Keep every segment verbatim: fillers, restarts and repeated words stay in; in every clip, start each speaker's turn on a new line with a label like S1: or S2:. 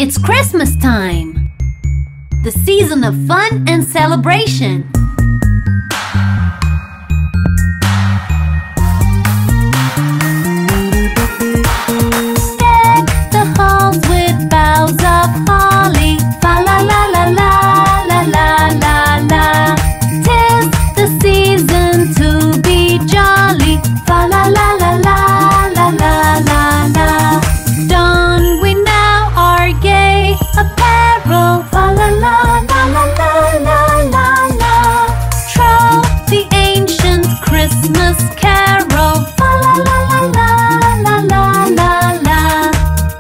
S1: It's Christmas time, the season of fun and celebration. Deck the halls with boughs of holly, fa la la la la la la la la. 'Tis the season to be jolly, fa la la la la la la la la. Don we now our gay apparel, fa la la la la la la la la. Troll the ancient Christmas carol, fa la la la la la la la la.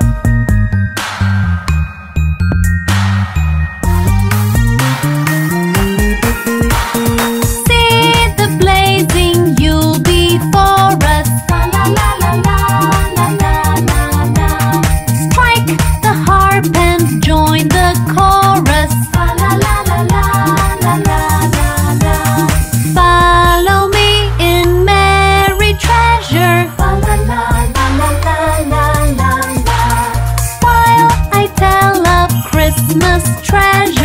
S1: See the blazing Yule before us, fa la la la la la la la la. Strike the harp and join the chorus, fa la la la la la la la la. Follow me in merry treasure, fa la la la la la la la la. While I tell of Christmas treasure.